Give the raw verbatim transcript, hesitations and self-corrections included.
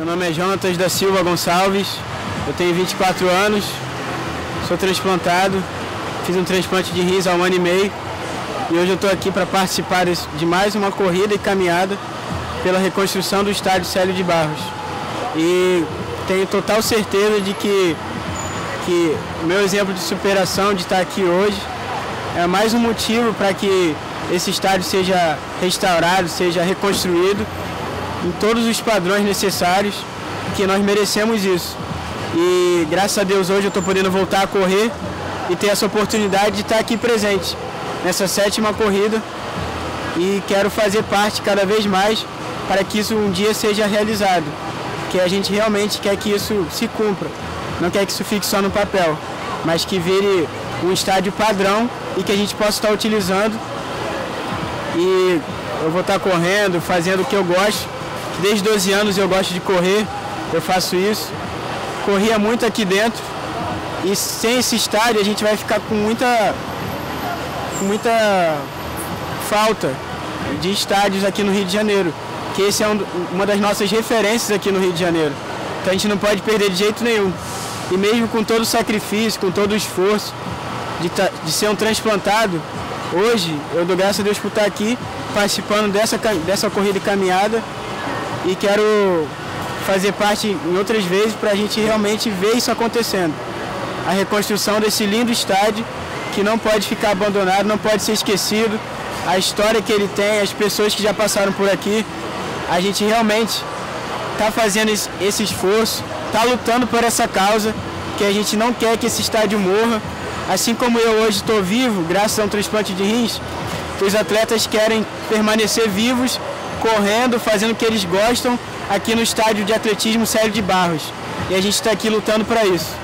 Meu nome é Jonatas da Silva Gonçalves, eu tenho vinte e quatro anos, sou transplantado, fiz um transplante de rins há um ano e meio e hoje eu estou aqui para participar de mais uma corrida e caminhada pela reconstrução do estádio Célio de Barros. E tenho total certeza de que, que o meu exemplo de superação de estar aqui hoje é mais um motivo para que esse estádio seja restaurado, seja reconstruído em todos os padrões necessários, que nós merecemos isso. E graças a Deus hoje eu estou podendo voltar a correr e ter essa oportunidade de estar aqui presente nessa sétima corrida e quero fazer parte cada vez mais para que isso um dia seja realizado, que a gente realmente quer que isso se cumpra, não quer que isso fique só no papel, mas que vire um estádio padrão e que a gente possa estar utilizando. E eu vou estar correndo, fazendo o que eu gosto. Desde doze anos eu gosto de correr, eu faço isso. Corria muito aqui dentro e sem esse estádio a gente vai ficar com muita, com muita falta de estádios aqui no Rio de Janeiro, que esse é um, uma das nossas referências aqui no Rio de Janeiro. Então a gente não pode perder de jeito nenhum. E mesmo com todo o sacrifício, com todo o esforço de, de ser um transplantado, hoje eu dou graças a Deus por estar aqui participando dessa, dessa corrida e caminhada e quero fazer parte em outras vezes para a gente realmente ver isso acontecendo. A reconstrução desse lindo estádio que não pode ficar abandonado, não pode ser esquecido, a história que ele tem, as pessoas que já passaram por aqui, a gente realmente está fazendo esse esforço, está lutando por essa causa, que a gente não quer que esse estádio morra. Assim como eu hoje estou vivo, graças a um transplante de rins, os atletas querem permanecer vivos, correndo, fazendo o que eles gostam aqui no estádio de atletismo Célio de Barros. E a gente está aqui lutando para isso.